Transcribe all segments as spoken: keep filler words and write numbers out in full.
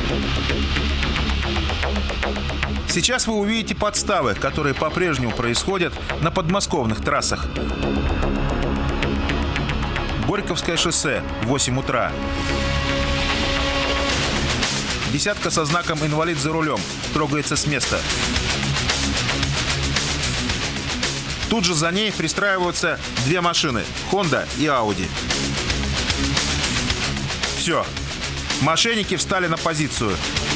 Сейчас вы увидите подставы, которые по-прежнему происходят на подмосковных трассах. Горьковское шоссе, восемь утра. Десятка со знаком «Инвалид за рулем» трогается с места. Тут же за ней пристраиваются две машины – «Хонда» и «Ауди». Все. Мошенники встали на позицию.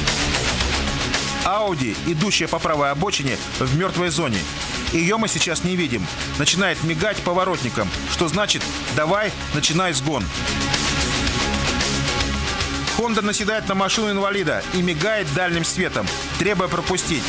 «Ауди», идущая по правой обочине, в мертвой зоне. Ее мы сейчас не видим. Начинает мигать поворотником, что значит «давай, начинай сгон». «Хонда» наседает на машину инвалида и мигает дальним светом, требуя пропустить.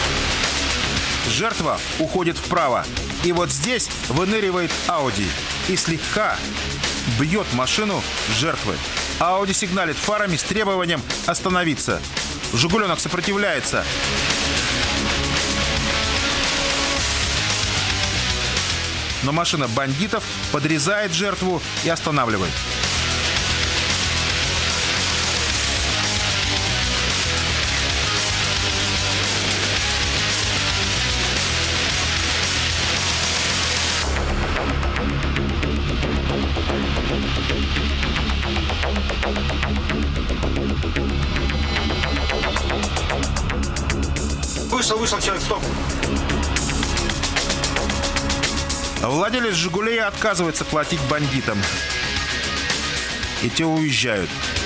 Жертва уходит вправо. И вот здесь выныривает «Ауди» и слегка бьет машину жертвы. «Ауди» сигналит фарами с требованием остановиться. «Жигуленок» сопротивляется. Но машина бандитов подрезает жертву и останавливает. Вышел, вышел человек, стоп. Владелец «Жигулей» отказывается платить бандитам. И те уезжают.